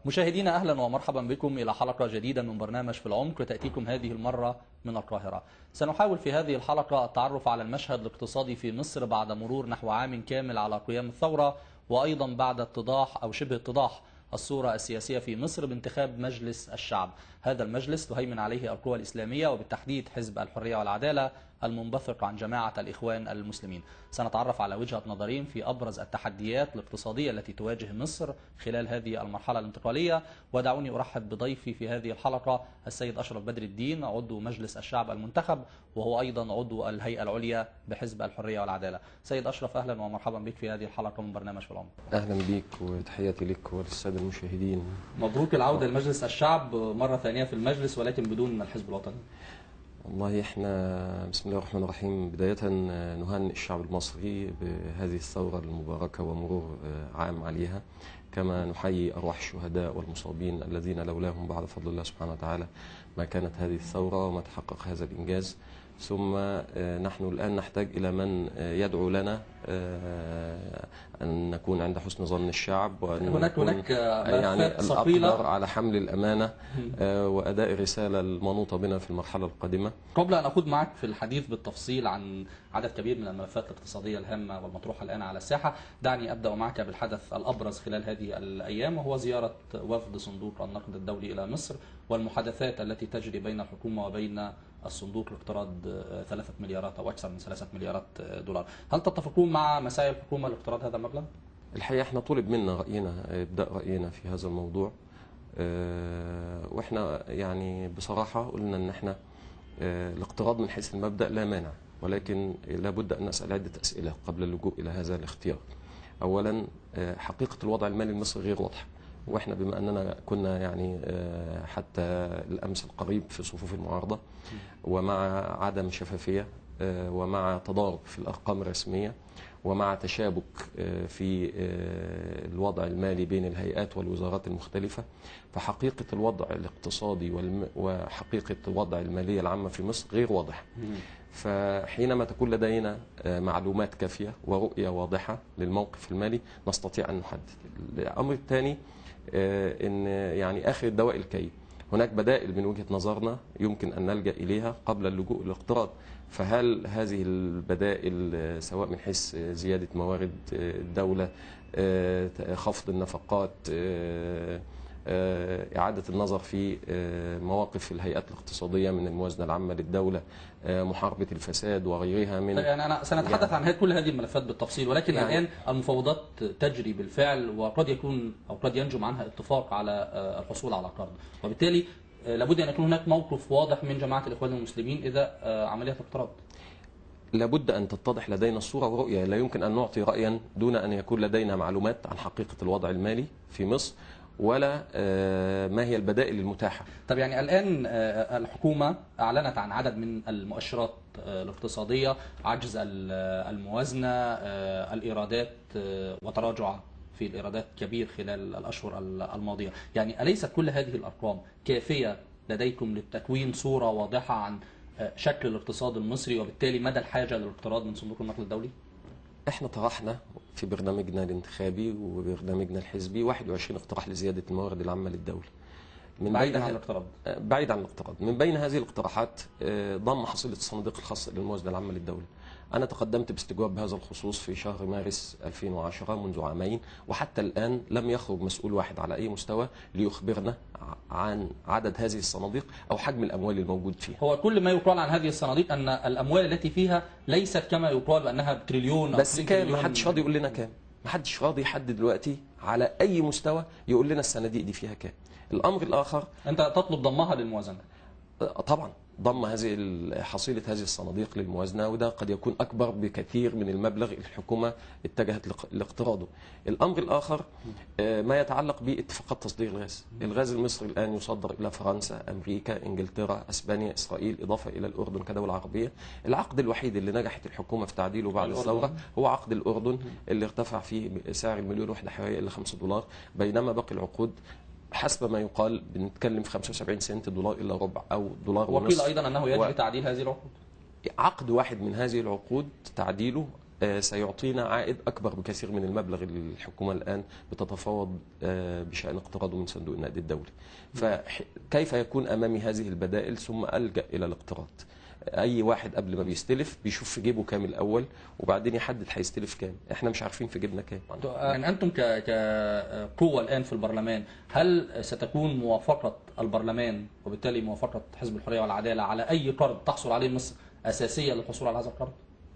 مشاهدينا أهلا ومرحبا بكم إلى حلقة جديدة من برنامج في العمق تأتيكم هذه المرة من القاهرة. سنحاول في هذه الحلقة التعرف على المشهد الاقتصادي في مصر بعد مرور نحو عام كامل على قيام الثورة، وأيضا بعد اتضاح أو شبه اتضاح الصورة السياسية في مصر بانتخاب مجلس الشعب. هذا المجلس تهيمن عليه القوى الإسلامية وبالتحديد حزب الحرية والعدالة المنبثق عن جماعة الإخوان المسلمين. سنتعرف على وجهة نظرين في أبرز التحديات الاقتصادية التي تواجه مصر خلال هذه المرحلة الانتقالية. ودعوني أرحب بضيفي في هذه الحلقة السيد أشرف بدر الدين، عضو مجلس الشعب المنتخب وهو أيضا عضو الهيئة العليا بحزب الحرية والعدالة. سيد أشرف، أهلا ومرحبا بك في هذه الحلقة من برنامج في العمق. أهلا بك وتحياتي لك وللسادة المشاهدين. مبروك العودة لمجلس الشعب مرة ثانية في المجلس ولكن بدون الحزب الوطني. والله احنا بسم الله الرحمن الرحيم، بداية نهنئ الشعب المصري بهذه الثورة المباركة ومرور عام عليها، كما نحيي أرواح الشهداء والمصابين الذين لولاهم بعد فضل الله سبحانه وتعالى ما كانت هذه الثورة وما تحقق هذا الإنجاز. ثم نحن الآن نحتاج إلى من يدعو لنا أن نكون عند حسن ظن الشعب، وأن هناك يعني الأقدر على حمل الأمانة وأداء الرسالة المنوطة بنا في المرحلة القادمة. قبل أن أخوض معك في الحديث بالتفصيل عن عدد كبير من الملفات الاقتصادية الهامة والمطروحة الآن على الساحة، دعني أبدأ معك بالحدث الأبرز خلال هذه الأيام، وهو زيارة وفد صندوق النقد الدولي إلى مصر والمحادثات التي تجري بين الحكومة وبين الصندوق لاقتراض 3 مليارات أو أكثر من 3 مليارات دولار. هل تتفقون مع مساعي الحكومة لاقتراض هذا المبلغ؟ الحقيقة احنا طلب منا إبداء رأينا في هذا الموضوع، واحنا يعني بصراحة قلنا ان احنا الاقتراض من حيث المبدأ لا مانع، ولكن لابد ان نسأل عدة أسئلة قبل اللجوء إلى هذا الاختيار. أولا، حقيقة الوضع المالي المصري غير واضحة، واحنا بما اننا كنا يعني حتى الامس القريب في صفوف المعارضه، ومع عدم شفافيه ومع تضارب في الارقام الرسميه ومع تشابك في الوضع المالي بين الهيئات والوزارات المختلفه، فحقيقه الوضع الاقتصادي وحقيقه الوضع الماليه العامه في مصر غير واضح. فحينما تكون لدينا معلومات كافيه ورؤيه واضحه للموقف المالي نستطيع ان نحدد. الامر الثاني، ان يعني اخر الدواء الكي، هناك بدائل من وجهة نظرنا يمكن ان نلجأ اليها قبل اللجوء للاقتراض. فهل هذه البدائل سواء من حيث زيادة موارد الدولة، خفض النفقات، إعادة النظر في مواقف الهيئات الاقتصادية من الموازنة العامة للدولة، محاربة الفساد وغيرها من يعني أنا سنتحدث عن كل هذه الملفات بالتفصيل، ولكن يعني الآن المفاوضات تجري بالفعل وقد يكون أو قد ينجم عنها اتفاق على الحصول على قرض، وبالتالي لابد أن يكون هناك موقف واضح من جماعة الإخوان المسلمين إذا عملية الاقتراض. لابد أن تتضح لدينا الصورة ورؤية، لا يمكن أن نعطي رأيا دون أن يكون لدينا معلومات عن حقيقة الوضع المالي في مصر ولا ما هي البدائل المتاحة. طب يعني الآن الحكومة أعلنت عن عدد من المؤشرات الاقتصادية، عجز الموازنة، الإيرادات وتراجع في الإيرادات كبير خلال الأشهر الماضية. يعني أليست كل هذه الأرقام كافية لديكم لتكوين صورة واضحة عن شكل الاقتصاد المصري وبالتالي مدى الحاجة للاقتراض من صندوق النقد الدولي؟ احنا طرحنا في برنامجنا الانتخابي وبرنامجنا الحزبي 21 اقتراح لزيادة الموارد العامة للدولة. بعيد عن الاقتراض. بعيد عن الاقتراض. من بين هذه الاقتراحات ضم حصيلة الصناديق الخاصة للموازنة العامة للدولة. أنا تقدمت باستجواب بهذا الخصوص في شهر مارس 2010 منذ عامين، وحتى الآن لم يخرج مسؤول واحد على أي مستوى ليخبرنا عن عدد هذه الصناديق أو حجم الأموال الموجود فيها. هو كل ما يقال عن هذه الصناديق أن الأموال التي فيها ليست كما يقال بأنها بتريليون أو بس كام؟ ما حدش راضي يقول لنا كام، ما حدش راضي يحدد دلوقتي على أي مستوى يقول لنا الصناديق دي فيها كام. الأمر الآخر، أنت تطلب ضمها للموازنة؟ طبعا ضم حصيلة هذه الصناديق للموازنة، وده قد يكون أكبر بكثير من المبلغ الحكومة اتجهت لاقتراضه. الأمر الآخر ما يتعلق باتفاقات تصدير الغاز. الغاز المصري الآن يصدر إلى فرنسا، أمريكا، إنجلترا، أسبانيا، إسرائيل، إضافة إلى الأردن كدولة عربية. العقد الوحيد اللي نجحت الحكومة في تعديله بعد الثورة هو عقد الأردن اللي ارتفع فيه سعر المليون وحدة حرارية إلى $5، بينما باقي العقود حسب ما يقال بنتكلم في 75 سنت، $1 إلا ربع أو $1.5. وقيل أيضا أنه يجري تعديل هذه العقود. عقد واحد من هذه العقود تعديله سيعطينا عائد أكبر بكثير من المبلغ اللي الحكومة الآن بتتفاوض بشأن اقتراضه من صندوق النقد الدولي. فكيف يكون أمامي هذه البدائل ثم ألجأ إلى الاقتراض؟ أي واحد قبل ما بيستلف بيشوف في جيبه كام الأول وبعدين يحدد هيستلف كام. إحنا مش عارفين في جيبنا كام. يعني أنتم كقوة الآن في البرلمان، هل ستكون موافقة البرلمان وبالتالي موافقة حزب الحرية والعدالة على أي قرض تحصل عليه مصر أساسية للحصول على هذا القرض؟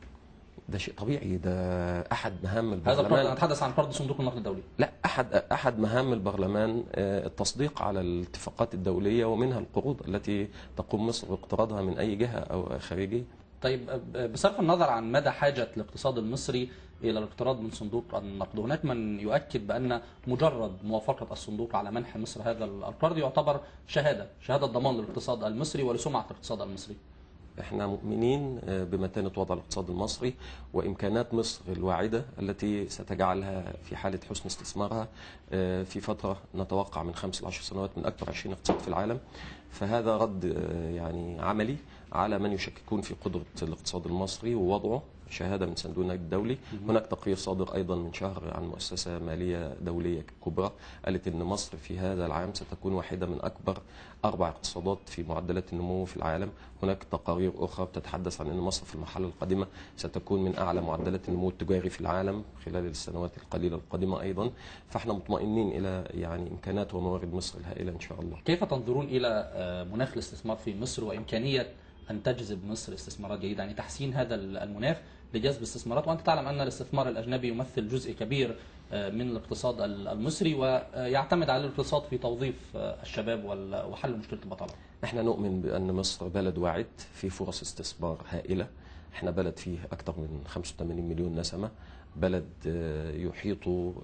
ده شيء طبيعي، ده احد مهام هذا القرض، البرلمان. انا اتحدث عن قرض صندوق النقد الدولي. لا، احد مهام البرلمان التصديق على الاتفاقات الدوليه ومنها القروض التي تقوم مصر باقتراضها من اي جهه او خارجيه. طيب، بصرف النظر عن مدى حاجه الاقتصاد المصري الى الاقتراض من صندوق النقد، هناك من يؤكد بان مجرد موافقه الصندوق على منح مصر هذا القرض يعتبر شهاده ضمان للاقتصاد المصري ولسمعه الاقتصاد المصري. احنا مؤمنين بمتانة وضع الاقتصاد المصري وامكانات مصر الواعدة التي ستجعلها في حالة حسن استثمارها في فترة نتوقع من 5 ل 10 سنوات من اكبر 20 اقتصاد في العالم. فهذا رد يعني عملي على من يشككون في قدرة الاقتصاد المصري ووضعه، شهادة من صندوق النقد الدولي. هناك تقرير صادر أيضا من شهر عن مؤسسة مالية دولية كبرى قالت أن مصر في هذا العام ستكون واحدة من أكبر 4 اقتصادات في معدلات النمو في العالم. هناك تقارير أخرى بتتحدث عن أن مصر في المرحلة القادمة ستكون من أعلى معدلات النمو التجاري في العالم خلال السنوات القليلة القادمة أيضا. فاحنا مطمئنين إلى يعني إمكانات وموارد مصر الهائلة إن شاء الله. كيف تنظرون إلى مناخ الاستثمار في مصر وإمكانية أن تجذب مصر استثمارات جيدة، يعني تحسين هذا المناخ لجذب استثمارات؟ وأنت تعلم أن الاستثمار الأجنبي يمثل جزء كبير من الاقتصاد المصري ويعتمد على الاقتصاد في توظيف الشباب وحل مشكلة البطالة. احنا نؤمن بأن مصر بلد واعد في فرص استثمار هائلة. احنا بلد فيه أكثر من 85 مليون نسمة، بلد يحيط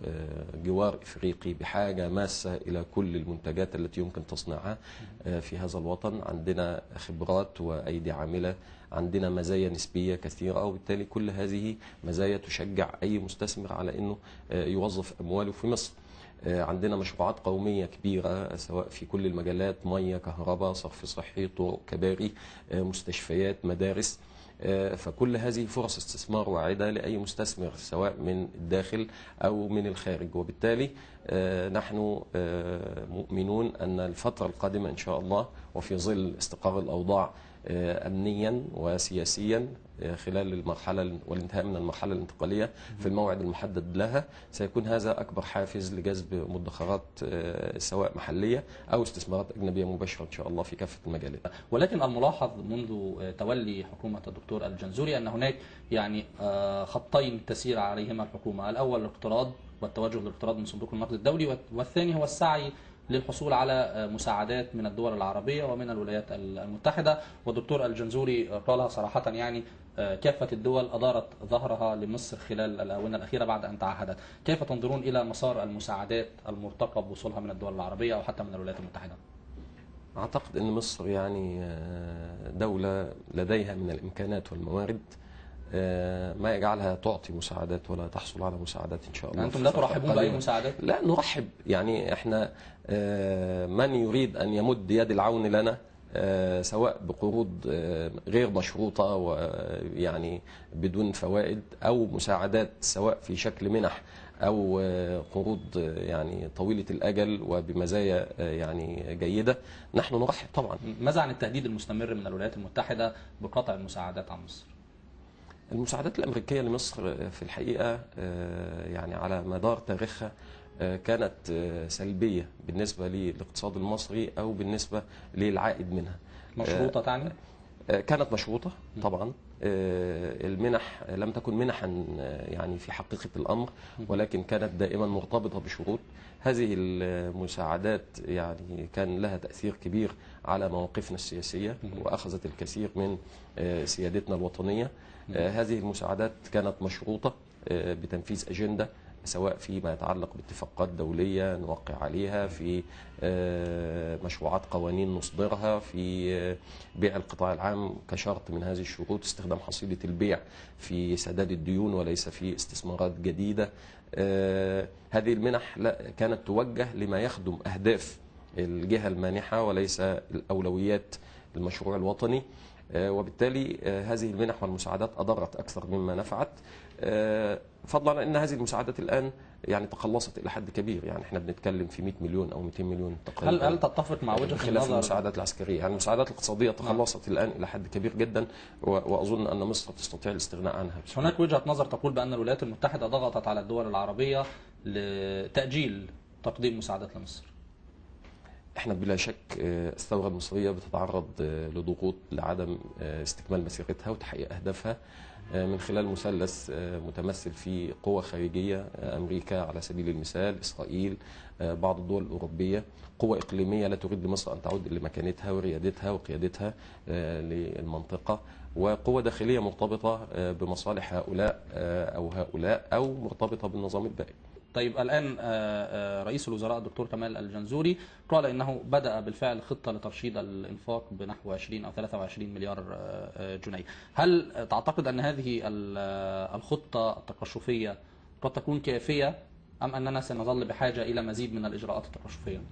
جوار إفريقي بحاجة ماسة إلى كل المنتجات التي يمكن تصنيعها في هذا الوطن. عندنا خبرات وأيدي عاملة، عندنا مزايا نسبية كثيرة، وبالتالي كل هذه مزايا تشجع أي مستثمر على أنه يوظف أمواله في مصر. عندنا مشروعات قومية كبيرة سواء في كل المجالات، مياه، كهرباء، صرف صحي، طرق، كباري، مستشفيات، مدارس. فكل هذه فرص استثمار واعدة لأي مستثمر سواء من الداخل أو من الخارج. وبالتالي نحن مؤمنون أن الفترة القادمة إن شاء الله وفي ظل استقرار الأوضاع أمنيا وسياسيا خلال المرحلة والانتهاء من المرحلة الانتقالية في الموعد المحدد لها، سيكون هذا أكبر حافز لجذب مدخرات سواء محلية أو استثمارات أجنبية مباشرة إن شاء الله في كافة المجالات. ولكن الملاحظ منذ تولي حكومة الدكتور الجنزوري أن هناك يعني خطين تسير عليهما الحكومة، الأول الاقتراض والتوجه للاقتراض من صندوق النقد الدولي، والثاني هو السعي للحصول على مساعدات من الدول العربية ومن الولايات المتحدة. والدكتور الجنزوري قالها صراحة، يعني كافة الدول أدارت ظهرها لمصر خلال الآونة الأخيرة بعد أن تعهدت. كيف تنظرون إلى مسار المساعدات المرتقب بوصولها من الدول العربية أو حتى من الولايات المتحدة؟ أعتقد أن مصر يعني دولة لديها من الإمكانات والموارد ما يجعلها تعطي مساعدات ولا تحصل على مساعدات إن شاء الله. أنتم لا ترحبون بأي مساعدات؟ لا نرحب، يعني إحنا من يريد أن يمد يد العون لنا سواء بقروض غير مشروطة ويعني بدون فوائد أو مساعدات سواء في شكل منح أو قروض يعني طويلة الأجل وبمزايا يعني جيدة، نحن نرحب طبعا. ماذا عن التهديد المستمر من الولايات المتحدة بقطع المساعدات عن مصر؟ المساعدات الأمريكية لمصر في الحقيقة يعني على مدار تاريخها كانت سلبية بالنسبة للاقتصاد المصري أو بالنسبة للعائد منها. مشروطة تعني؟ كانت مشروطة طبعا. المنح لم تكن منحا يعني في حقيقة الأمر، ولكن كانت دائما مرتبطة بشروط. هذه المساعدات يعني كان لها تأثير كبير على مواقفنا السياسية وأخذت الكثير من سيادتنا الوطنية. هذه المساعدات كانت مشروطة بتنفيذ أجندة سواء فيما يتعلق باتفاقات دولية نوقع عليها، في مشروعات قوانين نصدرها، في بيع القطاع العام كشرط من هذه الشروط استخدام حصيلة البيع في سداد الديون وليس في استثمارات جديدة. هذه المنح كانت توجه لما يخدم أهداف الجهة المانحة وليس الأولويات المشروع الوطني. وبالتالي هذه المنح والمساعدات أضرت أكثر مما نفعت، فضلا عن أن هذه المساعدات الآن يعني تقلصت إلى حد كبير. يعني احنا بنتكلم في 100 مليون أو 200 مليون تقريبا. هل تتفق مع وجهة خلاف النظر المساعدات العسكرية؟ يعني المساعدات الاقتصادية تقلصت الآن إلى حد كبير جدا، وأظن أن مصر تستطيع الاستغناء عنها. هناك وجهة نظر تقول بأن الولايات المتحدة ضغطت على الدول العربية لتأجيل تقديم مساعدات لمصر. احنا بلا شك الثورة المصرية بتتعرض لضغوط لعدم استكمال مسيرتها وتحقيق أهدافها من خلال مثلث متمثل في قوى خارجية، أمريكا على سبيل المثال، إسرائيل، بعض الدول الأوروبية، قوى إقليمية لا تريد لمصر أن تعود لمكانتها وريادتها وقيادتها للمنطقة، وقوة داخلية مرتبطة بمصالح هؤلاء أو مرتبطة بالنظام البائد. طيب الآن رئيس الوزراء الدكتور كمال الجنزوري قال إنه بدأ بالفعل خطة لترشيد الإنفاق بنحو 20 أو 23 مليار جنيه. هل تعتقد أن هذه الخطة التقشفية قد تكون كافية أم أننا سنظل بحاجة إلى مزيد من الإجراءات التقشفية؟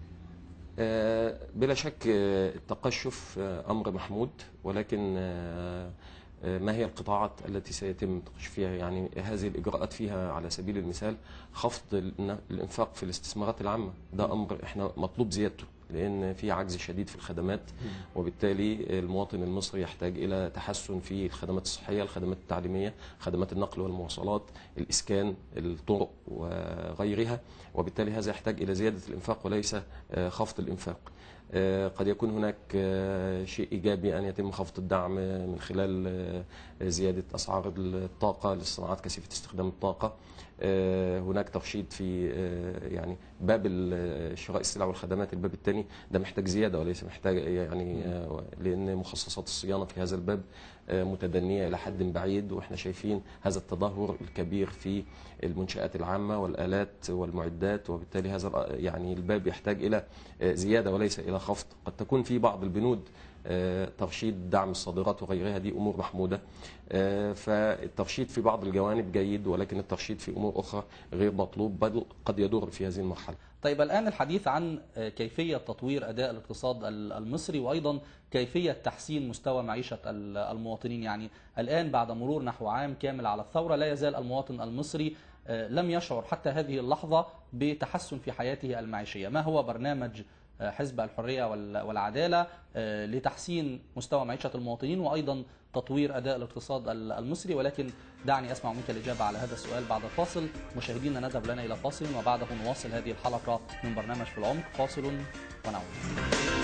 بلا شك التقشف أمر محمود، ولكن ما هي القطاعات التي سيتم التقشف فيها؟ يعني هذه الإجراءات فيها على سبيل المثال خفض الإنفاق في الاستثمارات العامة، ده أمر احنا مطلوب زيادته لأن في عجز شديد في الخدمات، وبالتالي المواطن المصري يحتاج إلى تحسن في الخدمات الصحية، الخدمات التعليمية، خدمات النقل والمواصلات، الإسكان، الطرق وغيرها، وبالتالي هذا يحتاج إلى زيادة الإنفاق وليس خفض الإنفاق. قد يكون هناك شيء إيجابي أن يتم خفض الدعم من خلال زيادة أسعار الطاقة للصناعات كثيفة استخدام الطاقة. هناك ترشيد في يعني باب شراء السلع والخدمات، الباب الثاني ده محتاج زيادة وليس محتاج يعني لأن مخصصات الصيانة في هذا الباب متدنية إلى حد بعيد، وإحنا شايفين هذا التدهور الكبير في المنشآت العامة والآلات والمعدات، وبالتالي هذا يعني الباب يحتاج إلى زيادة وليس إلى خفض. قد تكون في بعض البنود ترشيد دعم الصادرات وغيرها، دي أمور محمودة، فالترشيد في بعض الجوانب جيد، ولكن الترشيد في أمور أخرى غير مطلوب بل قد يضر في هذه المرحلة. طيب الآن الحديث عن كيفية تطوير أداء الاقتصاد المصري وأيضا كيفية تحسين مستوى معيشة المواطنين. يعني الآن بعد مرور نحو عام كامل على الثورة لا يزال المواطن المصري لم يشعر حتى هذه اللحظة بتحسن في حياته المعيشية. ما هو برنامج حزب الحرية والعدالة لتحسين مستوى معيشة المواطنين وأيضا تطوير أداء الاقتصاد المصري؟ ولكن دعني أسمع منك الإجابة على هذا السؤال بعد الفاصل. مشاهدينا نذهب لنا إلى فاصل وبعده نواصل هذه الحلقة من برنامج في العمق. فاصل ونعود.